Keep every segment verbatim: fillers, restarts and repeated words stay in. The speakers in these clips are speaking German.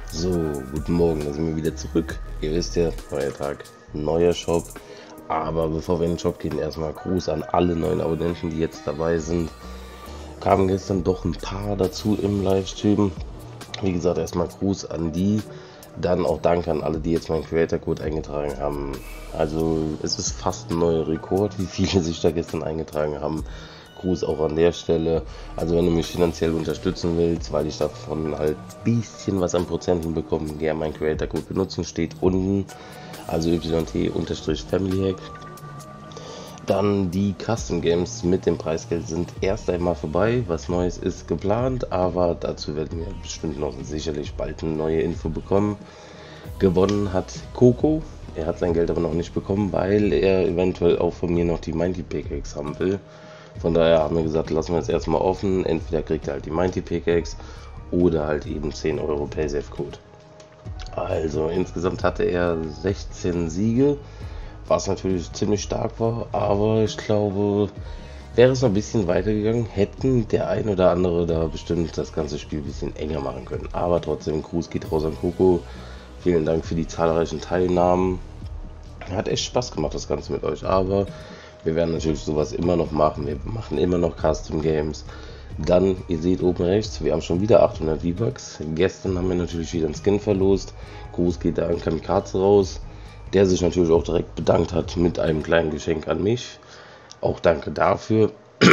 So, guten Morgen, da sind wir wieder zurück. Ihr wisst ja, neuer Tag, neuer Shop. Aber bevor wir in den Shop gehen, erstmal Gruß an alle neuen Abonnenten, die jetzt dabei sind. Kamen gestern doch ein paar dazu im Livestream. Wie gesagt, erstmal Gruß an die. Dann auch Danke an alle, die jetzt meinen Creator Code eingetragen haben. Also es ist fast ein neuer Rekord, wie viele sich da gestern eingetragen haben. Gruß auch an der Stelle. Also wenn du mich finanziell unterstützen willst, weil ich davon halt ein bisschen was an Prozenten bekomme, gerne meinen Creator Code benutzen, steht unten. Also Y T-Family Hack. Dann die Custom Games mit dem Preisgeld sind erst einmal vorbei. Was Neues ist geplant, aber dazu werden wir bestimmt noch sicherlich bald eine neue Info bekommen. Gewonnen hat Coco. Er hat sein Geld aber noch nicht bekommen, weil er eventuell auch von mir noch die Mighty Pickaxe haben will. Von daher haben wir gesagt, lassen wir es erstmal offen. Entweder kriegt er halt die Mighty Pickaxe oder halt eben zehn Euro Paysafe-Code. Also insgesamt hatte er sechzehn Siege, was natürlich ziemlich stark war, aber ich glaube, wäre es noch ein bisschen weitergegangen, hätten der ein oder andere da bestimmt das ganze Spiel ein bisschen enger machen können. Aber trotzdem, Gruß geht raus an Coco. Vielen Dank für die zahlreichen Teilnahmen. Hat echt Spaß gemacht, das Ganze mit euch, aber wir werden natürlich sowas immer noch machen. Wir machen immer noch Custom Games. Dann, ihr seht oben rechts, wir haben schon wieder achthundert V-Bucks. Gestern haben wir natürlich wieder einen Skin verlost. Gruß geht da an Kamikaze raus, der sich natürlich auch direkt bedankt hat mit einem kleinen Geschenk an mich. Auch danke dafür.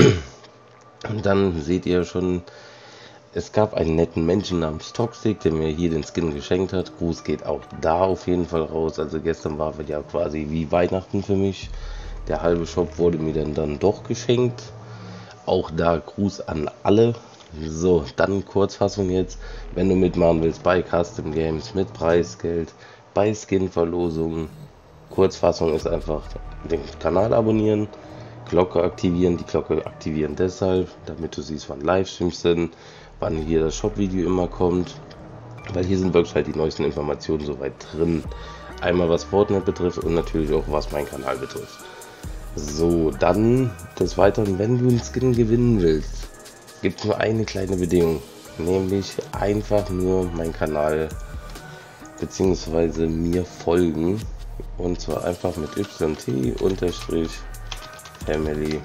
Und dann seht ihr schon, es gab einen netten Menschen namens Toxic, der mir hier den Skin geschenkt hat. Gruß geht auch da auf jeden Fall raus. Also gestern war ja quasi wie Weihnachten für mich. Der halbe Shop wurde mir dann, dann doch geschenkt. Auch da Gruß an alle. So, dann Kurzfassung jetzt. Wenn du mitmachen willst bei Custom Games mit Preisgeld, bei Skin-Verlosungen. Kurzfassung ist einfach den Kanal abonnieren, Glocke aktivieren. Die Glocke aktivieren deshalb, damit du siehst, wann Livestreams sind, wann hier das Shop-Video immer kommt. Weil hier sind wirklich halt die neuesten Informationen soweit drin. Einmal was Fortnite betrifft und natürlich auch was meinen Kanal betrifft. So, dann des Weiteren, wenn du einen Skin gewinnen willst, gibt es nur eine kleine Bedingung, nämlich einfach nur meinen Kanal bzw. mir folgen, und zwar einfach mit Y T-Family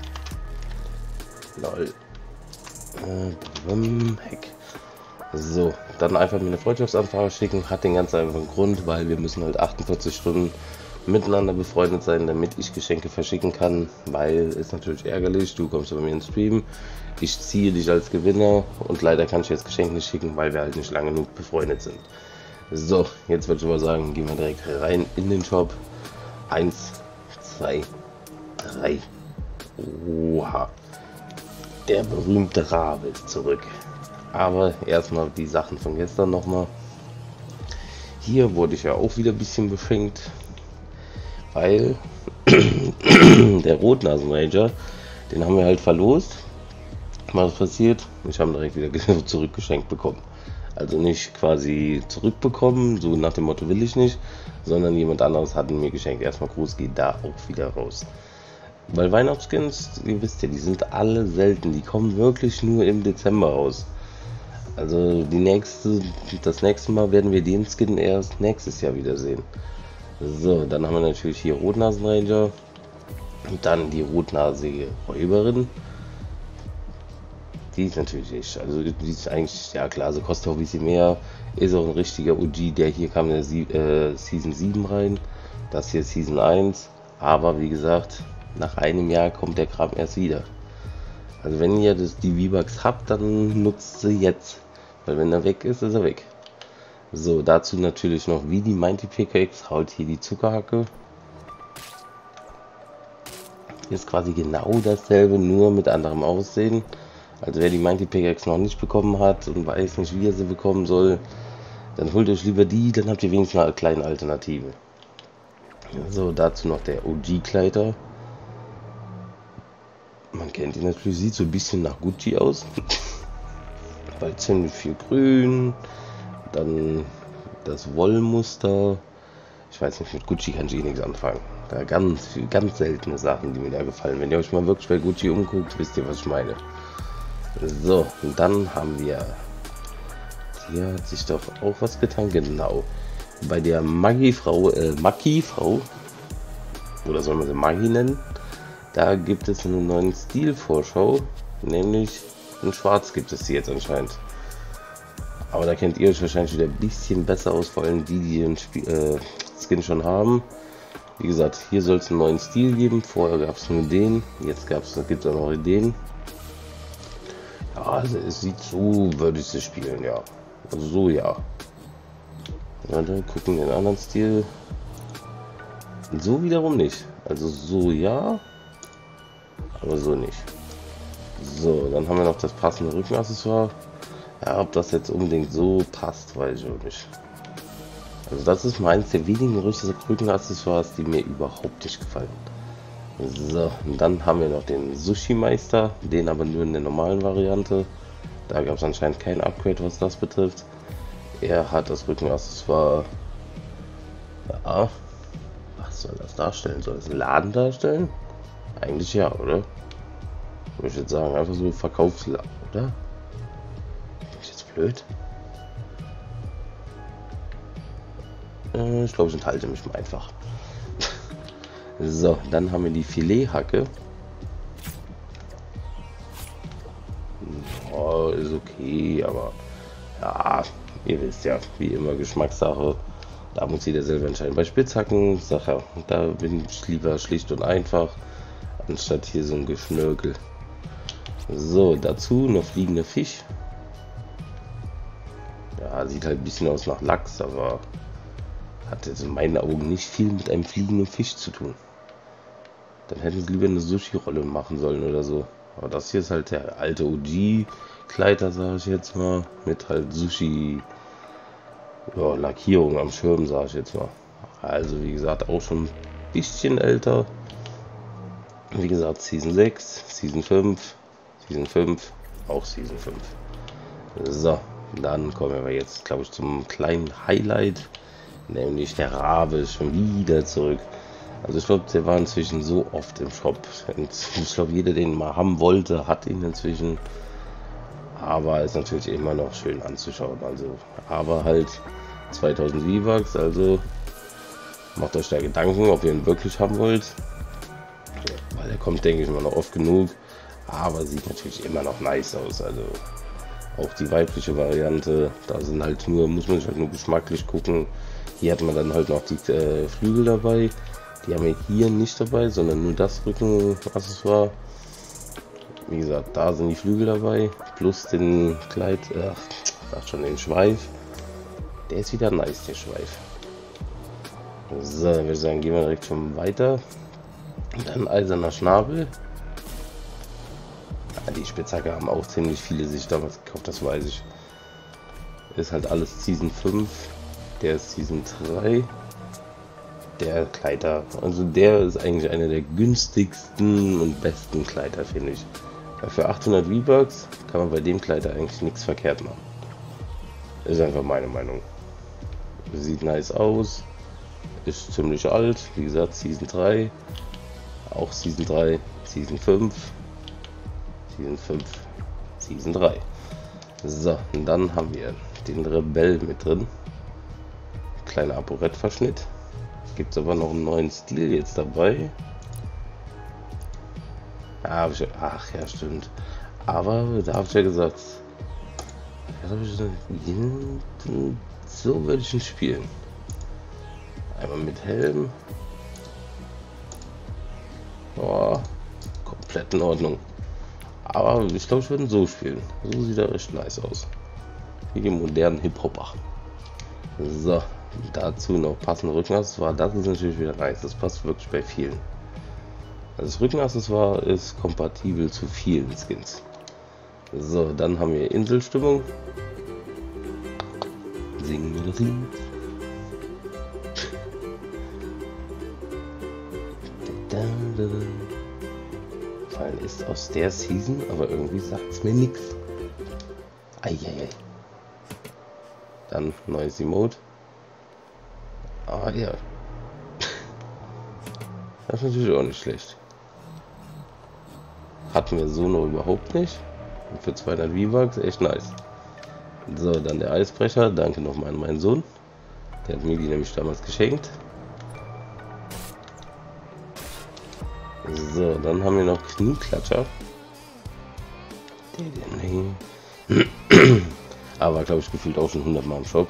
lol äh, Hack. So, dann einfach mir eine Freundschaftsanfrage schicken, hat den ganz einfachen Grund, weil wir müssen halt achtundvierzig Stunden miteinander befreundet sein, damit ich Geschenke verschicken kann, weil ist natürlich ärgerlich, du kommst bei mir ins Stream, ich ziehe dich als Gewinner und leider kann ich jetzt Geschenke nicht schicken, weil wir halt nicht lange genug befreundet sind. So, jetzt würde ich mal sagen, gehen wir direkt rein in den Shop. Eins, zwei, drei. Oha. Der berühmte Rabe ist zurück. Aber erstmal die Sachen von gestern nochmal. Hier wurde ich ja auch wieder ein bisschen beschenkt, weil der Rotnasen-Ranger, den haben wir halt verlost. Was passiert? Ich habe direkt wieder zurückgeschenkt bekommen. Also nicht quasi zurückbekommen, so nach dem Motto will ich nicht, sondern jemand anderes hat ihn mir geschenkt. Erstmal Gruß geht da auch wieder raus. Weil Weihnachtsskins, ihr wisst ja, die sind alle selten. Die kommen wirklich nur im Dezember raus. Also die nächste, das nächste Mal werden wir den Skin erst nächstes Jahr wiedersehen. So, dann haben wir natürlich hier Rotnasen-Ranger. Und dann die rotnasige Räuberin. Die ist natürlich echt, also die ist eigentlich, ja klar, so kostet auch ein bisschen mehr. Ist auch ein richtiger O G, der hier kam in der äh, Season sieben rein. Das hier ist Season eins. Aber wie gesagt, nach einem Jahr kommt der Kram erst wieder. Also wenn ihr das, die V-Bucks habt, dann nutzt sie jetzt. Weil wenn er weg ist, ist er weg. So, dazu natürlich noch wie die Mighty Pickaxe, haut hier die Zuckerhacke. Ist quasi genau dasselbe, nur mit anderem Aussehen. Also wer die Mighty Pickaxe noch nicht bekommen hat und weiß nicht, wie er sie bekommen soll, dann holt euch lieber die, dann habt ihr wenigstens eine kleine Alternative. So, dazu noch der O G-Kleider. Man kennt ihn natürlich, sieht so ein bisschen nach Gucci aus. Weil ziemlich viel grün. Dann das Wollmuster. Ich weiß nicht, mit Gucci kann ich eh nichts anfangen. Da ganz viel, ganz seltene Sachen, die mir da gefallen. Wenn ihr euch mal wirklich bei Gucci umguckt, wisst ihr, was ich meine. So, und dann haben wir hier hat sich doch auch was getan. Genau. Bei der Maggi-Frau, äh, Maki-Frau, oder soll man sie Maggi nennen, da gibt es einen neuen Stil-Vorschau, nämlich in Schwarz gibt es sie jetzt anscheinend. Aber da kennt ihr euch wahrscheinlich wieder ein bisschen besser aus, vor allem die, die den Spiel, äh, Skin schon haben. Wie gesagt, hier soll es einen neuen Stil geben. Vorher gab es nur den, jetzt gibt es auch noch den. Ja, also es sieht so, würde ich sie spielen, ja. Also so, ja. Ja, dann gucken den anderen Stil. So wiederum nicht. Also so ja, aber so nicht. So, dann haben wir noch das passende Rückenaccessoire. Ja, ob das jetzt unbedingt so passt, weiß ich auch nicht. Also das ist mal eines der wenigen Rückenaccessoires, die mir überhaupt nicht gefallen. So, und dann haben wir noch den Sushi-Meister, den aber nur in der normalen Variante. Da gab es anscheinend kein Upgrade, was das betrifft. Er hat das Rückenaccessoire. Ja, was soll das darstellen? Soll es einen Laden darstellen? Eigentlich ja, oder? Würde ich jetzt sagen, einfach so Verkaufsladen, oder? Bin ich jetzt blöd? Äh, ich glaube, ich enthalte mich mal einfach. So, dann haben wir die Filethacke. Oh, ist okay, aber ja, ihr wisst ja, wie immer Geschmackssache. Da muss jeder selber entscheiden. Bei Spitzhacken, Sache, da bin ich lieber schlicht und einfach, anstatt hier so ein Geschnörkel. So, dazu noch fliegender Fisch. Ja, sieht halt ein bisschen aus nach Lachs, aber hat jetzt in meinen Augen nicht viel mit einem fliegenden Fisch zu tun. Dann hätten sie lieber eine Sushi-Rolle machen sollen oder so. Aber das hier ist halt der alte O G-Kleider, sage ich jetzt mal. Mit halt Sushi, ja, Lackierung am Schirm, sage ich jetzt mal. Also wie gesagt, auch schon ein bisschen älter. Wie gesagt, Season sechs, Season fünf, Season fünf, auch Season fünf. So, dann kommen wir jetzt, glaube ich, zum kleinen Highlight. Nämlich der Rabe ist schon wieder zurück. Also ich glaube, der war inzwischen so oft im Shop. Ich glaube, jeder, den mal haben wollte, hat ihn inzwischen. Aber ist natürlich immer noch schön anzuschauen. Also, aber halt zweitausend V-Bucks. Also macht euch da Gedanken, ob ihr ihn wirklich haben wollt. Weil er kommt, denke ich mal, noch oft genug. Aber sieht natürlich immer noch nice aus. Also auch die weibliche Variante. Da sind halt nur, muss man sich halt nur geschmacklich gucken. Hier hat man dann halt noch die äh, Flügel dabei. Die haben wir hier nicht dabei, sondern nur das Rückenaccessoire. Wie gesagt, da sind die Flügel dabei, plus den Kleid, ach, sag schon, den Schweif. Der ist wieder nice, der Schweif. So, dann würde ich sagen, gehen wir direkt schon weiter. Dann eiserner Schnabel. Ja, die Spitzhacke haben auch ziemlich viele sich damals gekauft, das weiß ich. Ist halt alles Season fünf. Der ist Season drei. Der Kleider, also der ist eigentlich einer der günstigsten und besten Kleider, finde ich. Ja, für achthundert V-Bucks kann man bei dem Kleider eigentlich nichts verkehrt machen. Ist einfach meine Meinung. Sieht nice aus, ist ziemlich alt, wie gesagt, Season drei, auch Season drei, Season fünf, Season fünf, Season drei. So, und dann haben wir den Rebell mit drin. Kleiner Aporett-Verschnitt. Gibt es aber noch einen neuen Stil jetzt dabei. Ja, ich, ach ja, stimmt. Aber da habe ich ja gesagt, so würde ich ihn spielen. Einmal mit Helm. Oh, komplett in Ordnung. Aber ich glaube, ich würde ihn so spielen. So sieht er recht nice aus. Wie die modernen Hip-Hopper. So. Dazu noch passende Rückenaccessoire, das ist natürlich wieder nice, das passt wirklich bei vielen. Also das Rückenaccessoire ist kompatibel zu vielen Skins. So, dann haben wir Inselstimmung. Singen wir das Lied. Fallen ist aus der Season, aber irgendwie sagt es mir nichts. Eieiei. Dann neues Emote. Ah ja. Das ist natürlich auch nicht schlecht. Hatten wir so noch überhaupt nicht. Und für zweihundert V-Bucks echt nice. So, dann der Eisbrecher. Danke nochmal an meinen Sohn. Der hat mir die nämlich damals geschenkt. So, dann haben wir noch Knieklatscher. Aber glaube ich gefühlt auch schon hundert Mal im Shop.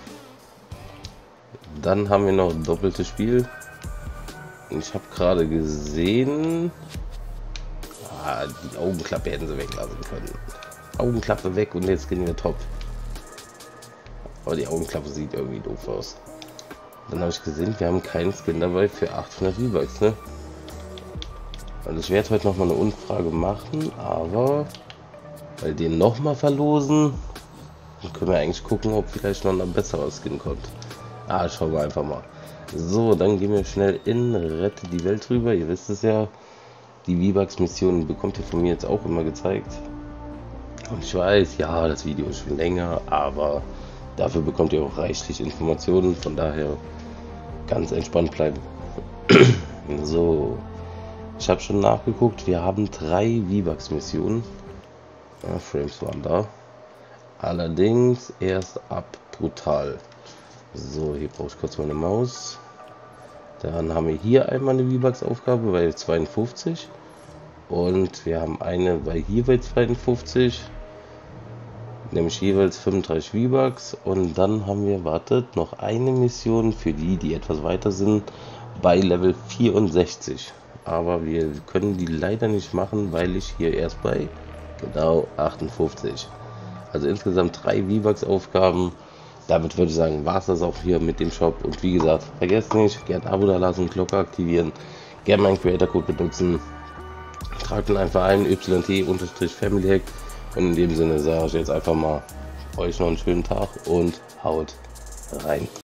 Dann haben wir noch ein doppeltes Spiel. Ich habe gerade gesehen, ah, die Augenklappe hätten sie weglassen können. Augenklappe weg und jetzt gehen wir top. Aber die Augenklappe sieht irgendwie doof aus. Dann habe ich gesehen, wir haben keinen Skin dabei für achthundert V-Bucks, ne? Also ich werde heute noch mal eine Umfrage machen, aber weil den noch mal verlosen, dann können wir eigentlich gucken, ob vielleicht noch ein besserer Skin kommt. Ah, schauen wir einfach mal. So, dann gehen wir schnell in Rette die Welt rüber. Ihr wisst es ja, die V-Bucks-Missionen bekommt ihr von mir jetzt auch immer gezeigt. Und ich weiß, ja, das Video ist schon länger, aber dafür bekommt ihr auch reichlich Informationen. Von daher ganz entspannt bleiben. So, ich habe schon nachgeguckt. Wir haben drei V-Bucks-Missionen. Ja, Frames waren da. Allerdings erst ab brutal. So, hier brauche ich kurz meine Maus. Dann haben wir hier einmal eine V-Bucks-Aufgabe bei zweiundfünfzig. Und wir haben eine bei hier bei zweiundfünfzig. Nämlich jeweils fünfunddreißig V-Bucks. Und dann haben wir, wartet, noch eine Mission für die, die etwas weiter sind, bei Level vierundsechzig. Aber wir können die leider nicht machen, weil ich hier erst bei genau achtundfünfzig. Also insgesamt drei V-Bucks-Aufgaben. Damit würde ich sagen, war es das auch hier mit dem Shop. Und wie gesagt, vergesst nicht, gerne ein Abo da lassen, Glocke aktivieren, gerne meinen Creator-Code benutzen. Tragt ihn einfach ein, Y T-Family Hack. Und in dem Sinne sage ich jetzt einfach mal, euch noch einen schönen Tag und haut rein.